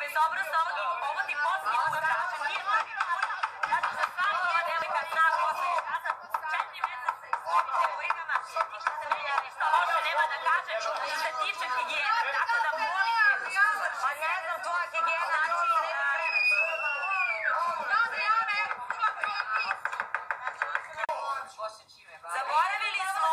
bezobrazno, ovo ti poslije put kažem, nije prvi put. Zato što svaka ova devojka zna poslije kazat 4 meseca i svojite urinama, ništa se meni ništa loše nema da kažem što se tiče higijene, tako da molim te, pa ne znam, tvoja higijena znači nema krevet. Zaboravili smo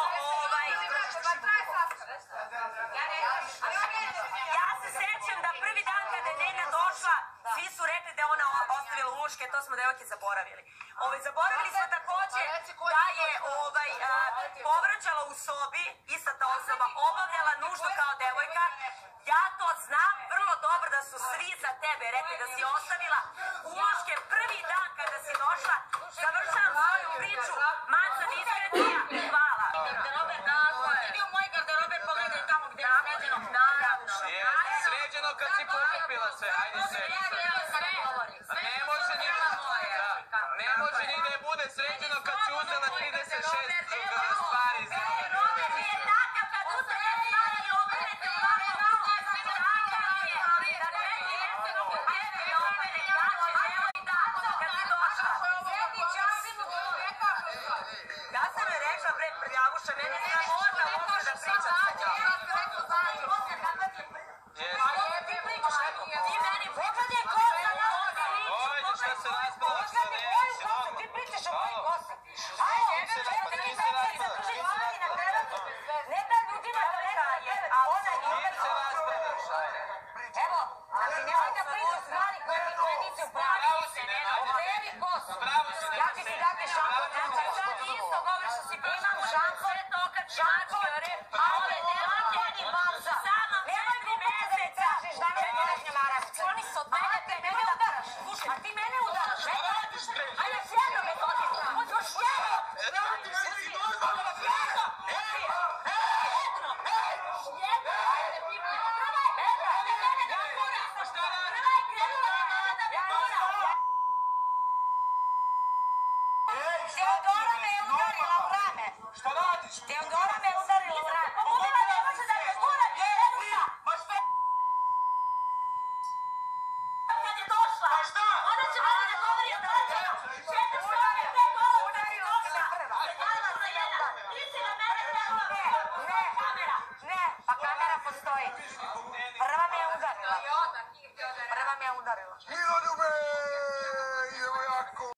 ja se sećam da prvi dan kada je Nena došla, svi su rekli da je ona ostavila uloške, to smo devojke zaboravili. Zaboravili smo takođe da je povraćala u sobi, ista ta osoba, obavljala nuždu kao devojka. Ja to znam vrlo dobro da su svi za tebe rekli da si ostavila uloške prvi dan kada si došla. Završavam svoju priču, maca diskretija, hvala. Garderobe, tako je. Idi u moj garderobe, pogledaj tamo gde je sređeno. Naravno. Sređeno kad si pokupila sve, ajde sve. Ne može ni da bude sređeno kad si uzela 36 stvari. Robert je takav kad uzela stvari i obrnete ovako. Ja sam joj rekla bre prljavuša, mene je sramota uopšte da pričam sa njom. Ti meni pogledaj kosa na ovdje. Ovdje šta se raspala što nemaš, nogo. Ti pričaš o mojoj kosi. Ajde, 4 meseci zadrži stvari na krevetu. Ne da ljudima da traje, a ona nije se raspadaš, ajde. Evo, znači nemoj da pričaš stvari koje nisu pravi. Opevi kosu. Ja ću ti dati šampon. Znači sad isto govoriš što si primam šampon, a ove devojke balza. Nemoj gluposti da mi tražiš da me porežnja maravca. Oni su od mene, ti mene udaraš. A ti mene udaraš. Ajde, sjedno me dođeš. Još jedno. Teodora me je udarila u rame. Šta radiš? Teodora me je udarila u rame.